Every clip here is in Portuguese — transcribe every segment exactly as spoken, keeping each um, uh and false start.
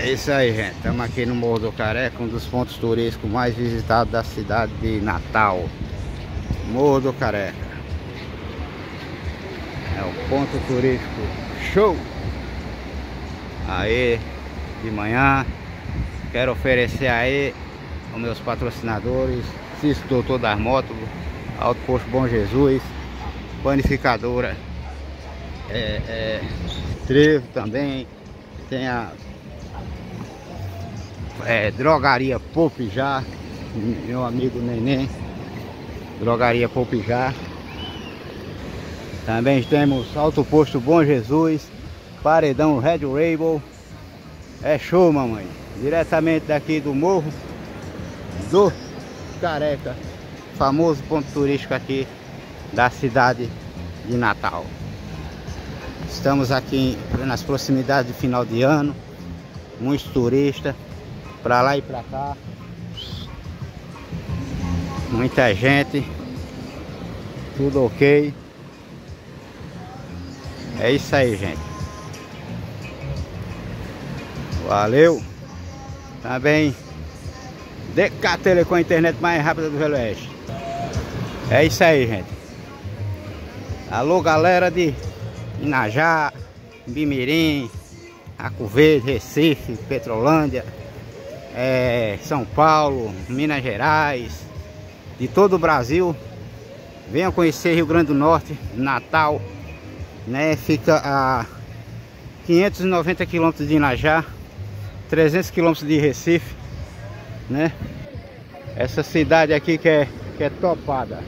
É isso aí, gente. Estamos aqui no Morro do Careca, um dos pontos turísticos mais visitados da cidade de Natal. Morro do Careca. É o ponto turístico show. Aí, de manhã, quero oferecer aí aos meus patrocinadores: Cisco Doutor das Motos, Alto Posto Bom Jesus, Panificadora é, é, Trevo também, tem a é, Drogaria Popijá, meu amigo Neném, Drogaria Popijá. Também temos Alto Posto Bom Jesus, Paredão Red Rainbow. É show, mamãe. Diretamente daqui do Morro do Careca, famoso ponto turístico aqui da cidade de Natal. Estamos aqui nas proximidades de final de ano, muitos turistas para lá e para cá, muita gente, tudo ok. É isso aí, gente. Valeu. Também D K Telecom, a internet mais rápida do Velho Oeste. É isso aí, gente. Alô, galera de Inajá, Bimirim, Arco Verde, Recife, Petrolândia, é, São Paulo, Minas Gerais, de todo o Brasil. Venham conhecer Rio Grande do Norte, Natal, né? Fica a quinhentos e noventa quilômetros de Inajá, trezentos quilômetros de Recife, né? Essa cidade aqui que é, que é topada.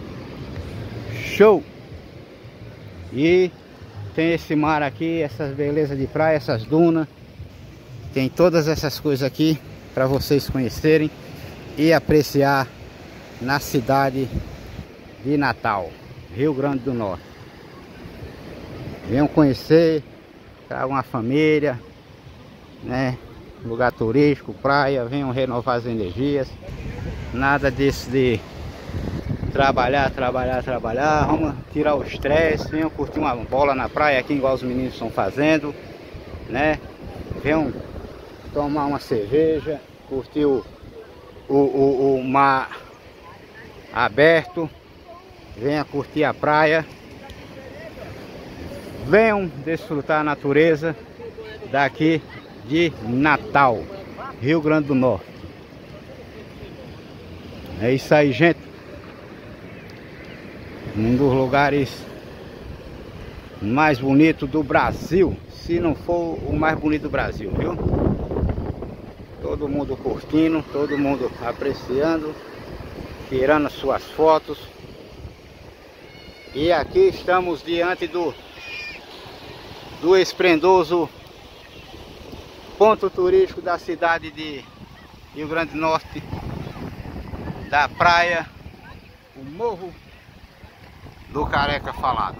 Show! E tem esse mar aqui, essas belezas de praia, essas dunas. Tem todas essas coisas aqui para vocês conhecerem e apreciar na cidade de Natal, Rio Grande do Norte. Venham conhecer, tragam uma família, né? Lugar turístico, praia, venham renovar as energias. Nada disso de trabalhar, trabalhar, trabalhar. Vamos tirar o estresse, venham curtir uma bola na praia aqui, igual os meninos estão fazendo, né? Venham tomar uma cerveja, curtir o, o, o, o mar aberto, venham curtir a praia. Venham desfrutar a natureza daqui de Natal, Rio Grande do Norte. É isso aí, gente. Um dos lugares mais bonitos do Brasil, se não for o mais bonito do Brasil, viu? Todo mundo curtindo, todo mundo apreciando, tirando suas fotos. E aqui estamos diante do do esplendoso ponto turístico da cidade de Rio Grande do Norte, da praia, o Morro do Careca falado.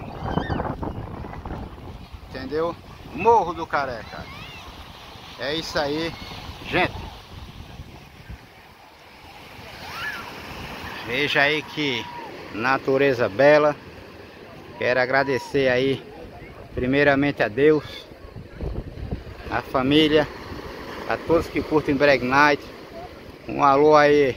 Entendeu? Morro do Careca. É isso aí, gente. Veja aí que natureza bela. Quero agradecer aí primeiramente a Deus, a família, a todos que curtem Break Night. Um alô aí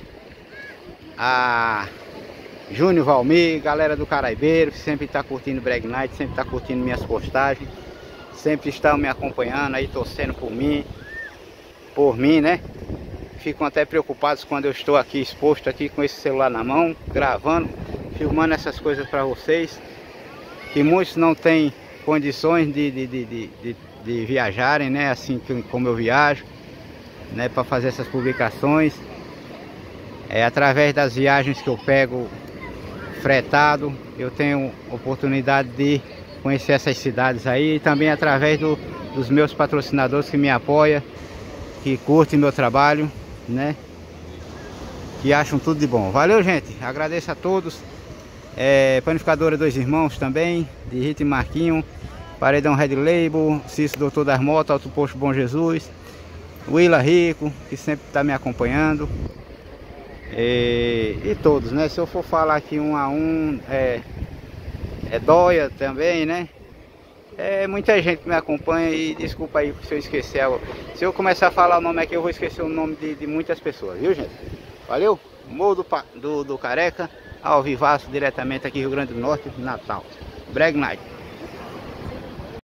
a Júnior Valmir, galera do Caraibeiro, que sempre está curtindo Break Night, sempre está curtindo minhas postagens, sempre estão me acompanhando aí, torcendo por mim, por mim, né? Ficam até preocupados quando eu estou aqui exposto aqui com esse celular na mão, gravando, filmando essas coisas para vocês, que muitos não têm condições de, de, de, de, de, de viajarem, né? Assim como eu viajo, né? Para fazer essas publicações. É através das viagens que eu pego fretado, eu tenho oportunidade de conhecer essas cidades aí, e também através do, dos meus patrocinadores que me apoiam, que curtem meu trabalho, né? Que acham tudo de bom. Valeu, gente, agradeço a todos. É, Panificadora Dois Irmãos também, de Rita e Marquinho, Paredão Red Label, Cisco Doutor das Motos, Alto Posto Bom Jesus, Willa Rico, que sempre está me acompanhando, e, e todos, né? Se eu for falar aqui um a um, é, é Dóia também, né? É muita gente que me acompanha e desculpa aí se eu esquecer. Se eu começar a falar o nome aqui, eu vou esquecer o nome de, de muitas pessoas, viu, gente? Valeu? Morro do, do, do Careca, ao vivaço, diretamente aqui Rio Grande do Norte, Natal. Brag Night.